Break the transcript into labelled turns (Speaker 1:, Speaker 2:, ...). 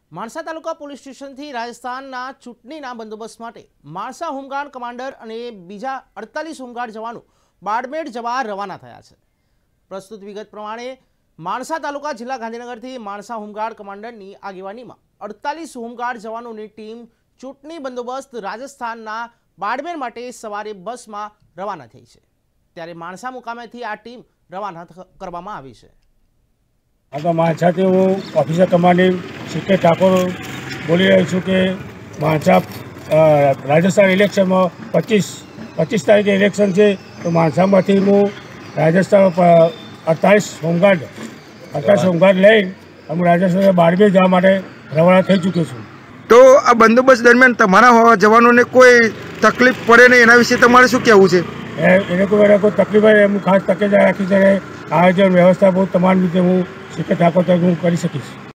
Speaker 1: માણસા તાલુકા police સ્ટેશનથી રાજસ્થાનના ચૂંટણીના બંદોબસ્ત માટે માણસા હોમગાર્ડ કમાન્ડર અને બીજા 48 હોમગાર્ડ જવાનો બાડમેર જવા રવાના થયા છે। પ્રસ્તુત વિગત પ્રમાણે માણસા તાલુકા જિલ્લા ગાંધીનગરથી માણસા હોમગાર્ડ કમાન્ડરની આગેવાનીમાં 48 હોમગાર્ડ જવાનોની ટીમ ચૂંટણી બંદોબસ્ત રાજસ્થાનના બાડમેર માટે સવારે બસમાં રવાના થઈ છે। ત્યારે માણસા મુકામેથી આ ટીમ રવાના કરવામાં આવી છે।
Speaker 2: तो मानसा से वो ऑफिसर कमांडिंग सीके ठाकुर बोली रही छूँ कि मानसा राजस्थान इलेक्शन में 25 तारीखे इलेक्शन है तो मानसा में हूँ राजस्थान 48 होमगार्ड लई हम राजस्थान बाड़मेर जवा रवाना थी चूक्यो छूँ।
Speaker 3: तो आ बंदोबस्त दरमियान तमारा जवानों ने कोई तकलीफ पड़े नहीं, एना विषे तमारे शुं कहेवुं छे?
Speaker 2: कोई तकलीफ है एम खास तकेदारी राखी आयोजन व्यवस्था बहुत तमाम रीते हूँ सीके ठाकुर तक हूँ करी सकीश।